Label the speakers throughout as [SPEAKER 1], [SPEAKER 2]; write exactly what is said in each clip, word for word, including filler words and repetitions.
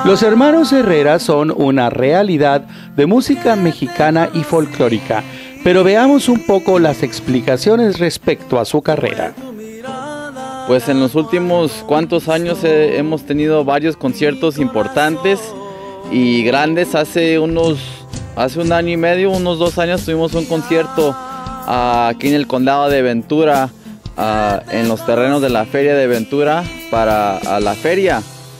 [SPEAKER 1] Los hermanos Herrera son una realidad de música mexicana y folclórica, pero veamos un poco las explicaciones respecto a su carrera.
[SPEAKER 2] Pues en los últimos cuantos años eh, hemos tenido varios conciertos importantes y grandes. Hace unos, hace un año y medio, unos dos años tuvimos un concierto uh, aquí en el condado de Ventura, uh, en los terrenos de la feria de Ventura para uh, la feria.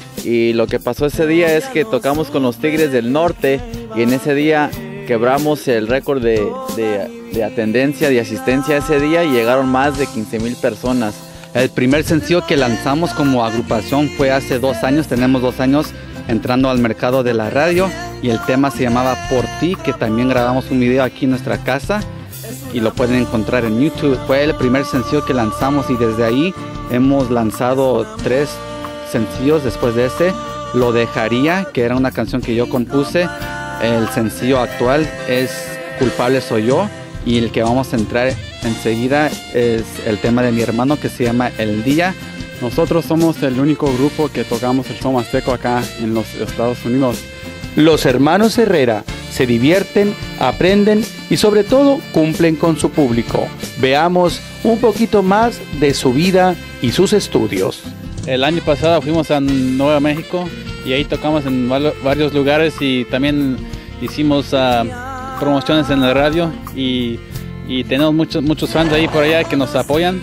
[SPEAKER 2] Y lo que pasó ese día es que tocamos con los Tigres del Norte y en ese día quebramos el récord de, de, de atendencia, de asistencia ese día y llegaron más de quince mil personas.
[SPEAKER 3] El primer sencillo que lanzamos como agrupación fue hace dos años, tenemos dos años entrando al mercado de la radio y el tema se llamaba Por Ti, que también grabamos un video aquí en nuestra casa y lo pueden encontrar en YouTube. Fue el primer sencillo que lanzamos y desde ahí hemos lanzado tres sencillos después de ese. Lo Dejaría, que era una canción que yo compuse. El sencillo actual es Culpable Soy Yo y el que vamos a entrar enseguida es el tema de mi hermano que se llama El Día.
[SPEAKER 4] Nosotros somos el único grupo que tocamos el son azteco acá en los Estados Unidos.
[SPEAKER 1] Los hermanos Herrera se divierten, aprenden y sobre todo cumplen con su público. Veamos un poquito más de su vida y sus estudios.
[SPEAKER 5] El año pasado fuimos a Nuevo México y ahí tocamos en varios lugares y también hicimos uh, promociones en la radio y, y tenemos muchos, muchos fans ahí por allá que nos apoyan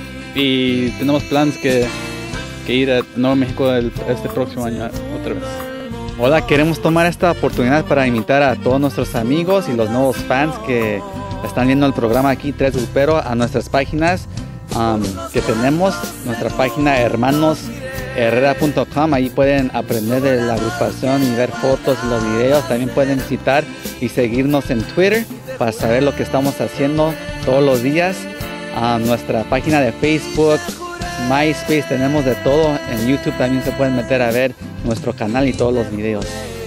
[SPEAKER 5] y tenemos planes que, que ir a Nuevo México el, este próximo año otra vez.
[SPEAKER 3] Hola, queremos tomar esta oportunidad para invitar a todos nuestros amigos y los nuevos fans que están viendo el programa aquí, Tres Gruperos, a nuestras páginas um, que tenemos, nuestra página hermanos herrera punto com. Ahí pueden aprender de la agrupación y ver fotos y los videos. También pueden visitar y seguirnos en Twitter para saber lo que estamos haciendo todos los días. Um, nuestra página de Facebook, MySpace, tenemos de todo. En YouTube también se pueden meter a ver nuestro canal y todos los videos.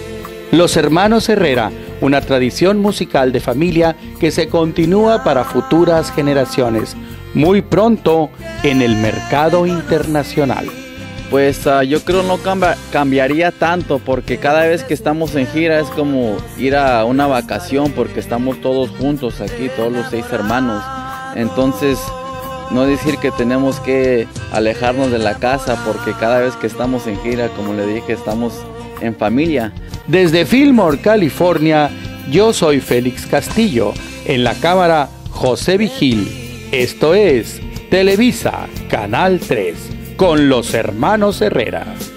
[SPEAKER 1] Los hermanos Herrera, una tradición musical de familia que se continúa para futuras generaciones, muy pronto en el mercado internacional.
[SPEAKER 2] Pues uh, yo creo no cambia, cambiaría tanto porque cada vez que estamos en gira es como ir a una vacación porque estamos todos juntos aquí, todos los seis hermanos. Entonces, no decir que tenemos que alejarnos de la casa porque cada vez que estamos en gira, como le dije, estamos en familia.
[SPEAKER 1] Desde Fillmore, California, yo soy Félix Castillo. En la cámara, José Vigil. Esto es Televisa, Canal tres, con los hermanos Herrera.